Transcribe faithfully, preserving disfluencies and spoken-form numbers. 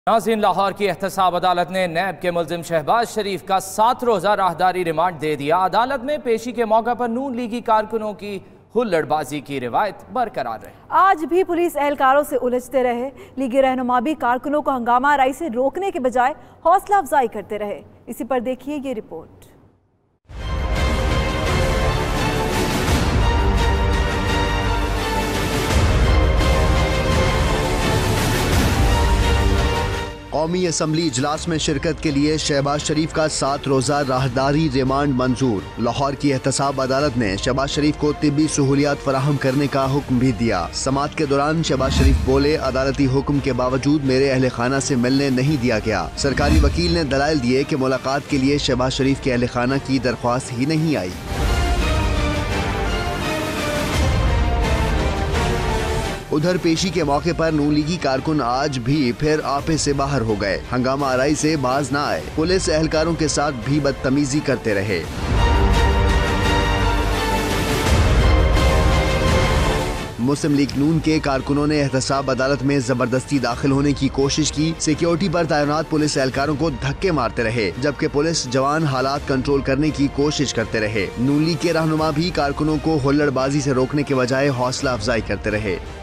नाज़रीन, लाहौर की एहतसाब अदालत ने नैब के मुल्जिम शहबाज शरीफ का सात रोज़ा राहदारी रिमांड दे दिया। अदालत में पेशी के मौके पर नून लीगी कारकुनों की हुल्लड़बाजी की रिवायत बरकरार रही। आज भी पुलिस एहलकारों से उलझते रहे। लीगी रहनुमा भी कारकुनों को हंगामा आराई से रोकने के बजाय हौसला अफजाई करते रहे। इसी पर देखिए ये रिपोर्ट। कौमी असम्बली इजलास में शिरकत के लिए शहबाज शरीफ का सात रोजा राहदारी रिमांड मंजूर। लाहौर की एहतसाब अदालत ने शहबाज शरीफ को तिब्बी सहूलियात फराहम करने का हुक्म भी दिया। समाअत के दौरान शहबाज शरीफ बोले, अदालती हुक्म के बावजूद मेरे अहले खाना से मिलने नहीं दिया गया। सरकारी वकील ने दलाइल दिए कि मुलाकात के लिए शहबाज शरीफ के अहले खाना की दरख्वास्त ही नहीं आई। उधर पेशी के मौके पर नून लीगी कारकुन आज भी फिर आपे से बाहर हो गए। हंगामा आराई से बाज न आए। पुलिस एहलकारों के साथ भी बदतमीजी करते रहे। मुस्लिम लीग नून के कारकुनों ने एहतसाब अदालत में जबरदस्ती दाखिल होने की कोशिश की। सिक्योरिटी पर तैनात पुलिस एहलकारों को धक्के मारते रहे, जबकि पुलिस जवान हालात कंट्रोल करने की कोशिश करते रहे। नून लीग के रहनुमा भी कारकुनों को हुल्लड़बाजी से रोकने के बजाय हौसला अफजाई करते रहे।